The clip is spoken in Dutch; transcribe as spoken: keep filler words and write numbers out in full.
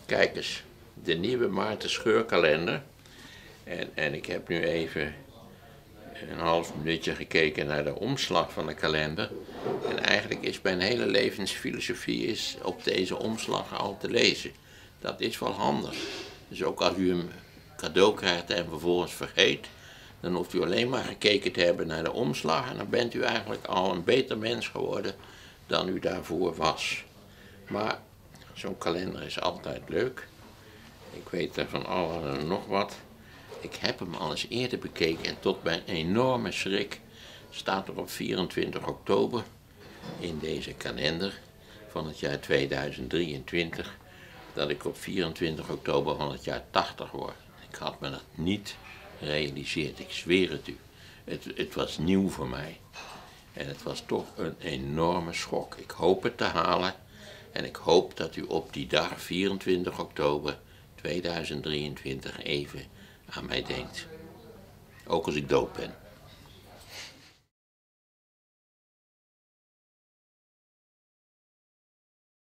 Kijk eens, de nieuwe Maarten Scheurkalender. En, en ik heb nu even een half minuutje gekeken naar de omslag van de kalender. En eigenlijk is mijn hele levensfilosofie is op deze omslag al te lezen. Dat is wel handig. Dus ook als u hem cadeau krijgt en vervolgens vergeet, dan hoeft u alleen maar gekeken te hebben naar de omslag en dan bent u eigenlijk al een beter mens geworden dan u daarvoor was. Maar zo'n kalender is altijd leuk. Ik weet er van alles en nog wat. Ik heb hem al eens eerder bekeken en tot mijn enorme schrik staat er op vierentwintig oktober in deze kalender van het jaar tweeduizend drieëntwintig dat ik op vierentwintig oktober van het jaar tachtig word. Ik had me dat niet gerealiseerd, ik zweer het u. Het, het was nieuw voor mij. En het was toch een enorme schok. Ik hoop het te halen en ik hoop dat u op die dag, vierentwintig oktober tweeduizend drieëntwintig, even aan mij denkt. Ook als ik dood ben.